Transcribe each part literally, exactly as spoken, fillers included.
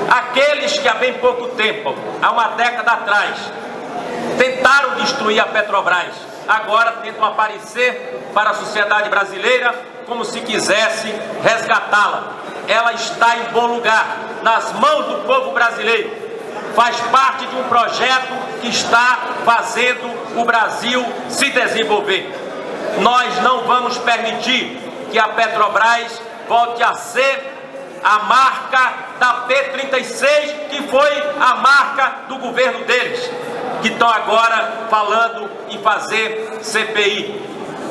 Aqueles que há bem pouco tempo, há uma década atrás, tentaram destruir a Petrobras, agora tentam aparecer para a sociedade brasileira como se quisesse resgatá-la. Ela está em bom lugar, nas mãos do povo brasileiro. Faz parte de um projeto que está fazendo o Brasil se desenvolver. Nós não vamos permitir que a Petrobras volte a ser a marca da P trinta e seis, que foi a marca do governo deles, que estão agora falando em fazer C P I.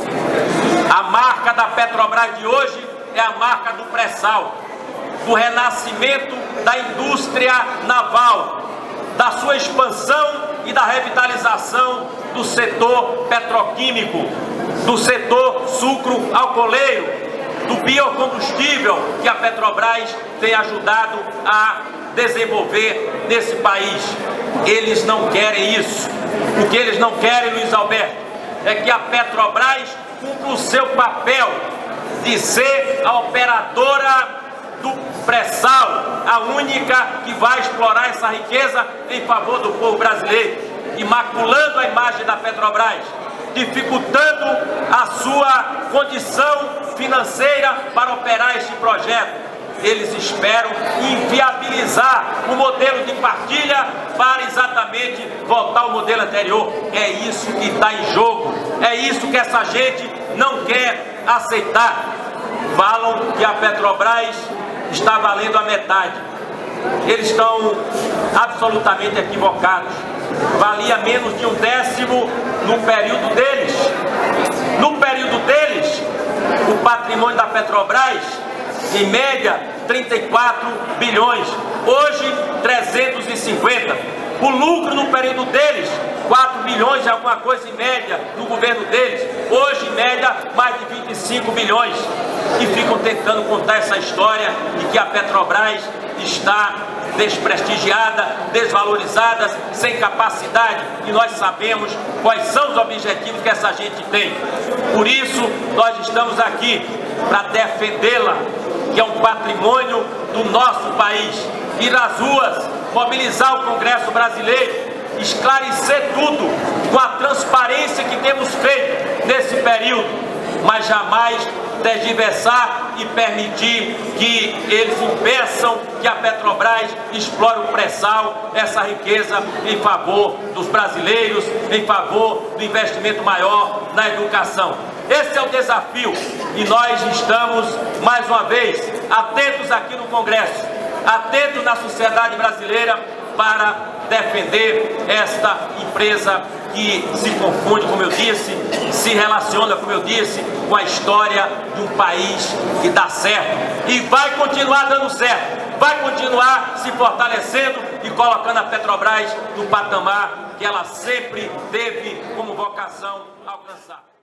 A marca da Petrobras de hoje é a marca do pré-sal, do renascimento da indústria naval, da sua expansão e da revitalização do setor petroquímico, do setor sucro-alcooleiro, do biocombustível que a Petrobras tem ajudado a desenvolver nesse país. Eles não querem isso. O que eles não querem, Luiz Alberto, é que a Petrobras cumpra o seu papel de ser a operadora do pré-sal, a única que vai explorar essa riqueza em favor do povo brasileiro, imaculando a imagem da Petrobras, dificultando a sua condição financeira para operar este projeto. Eles esperam inviabilizar o modelo de partilha para exatamente voltar ao modelo anterior. É isso que está em jogo, é isso que essa gente não quer aceitar. Falam que a Petrobras está valendo a metade. Eles estão absolutamente equivocados. Valia menos de um décimo no período deles. No período deles, o patrimônio da Petrobras, em média, trinta e quatro bilhões. Hoje, trezentos e cinquenta. O lucro no período deles, quatro bilhões e alguma coisa em média no governo deles. Hoje, em média, mais de vinte e cinco bilhões. E ficam tentando contar essa história de que a Petrobras está desprestigiada, desvalorizada, sem capacidade, e nós sabemos quais são os objetivos que essa gente tem. Por isso, nós estamos aqui para defendê-la, que é um patrimônio do nosso país. Ir às ruas, mobilizar o Congresso brasileiro, esclarecer tudo com a transparência que temos feito nesse período, mas jamais tergiversar e permitir que eles impeçam que a Petrobras explore o pré-sal, essa riqueza, em favor dos brasileiros, em favor do investimento maior na educação. Esse é o desafio e nós estamos, mais uma vez, atentos aqui no Congresso, atentos na sociedade brasileira para defender esta empresa que se confunde, como eu disse, se relaciona, como eu disse, com a história de um país que dá certo e vai continuar dando certo, vai continuar se fortalecendo e colocando a Petrobras no patamar que ela sempre teve como vocação alcançar.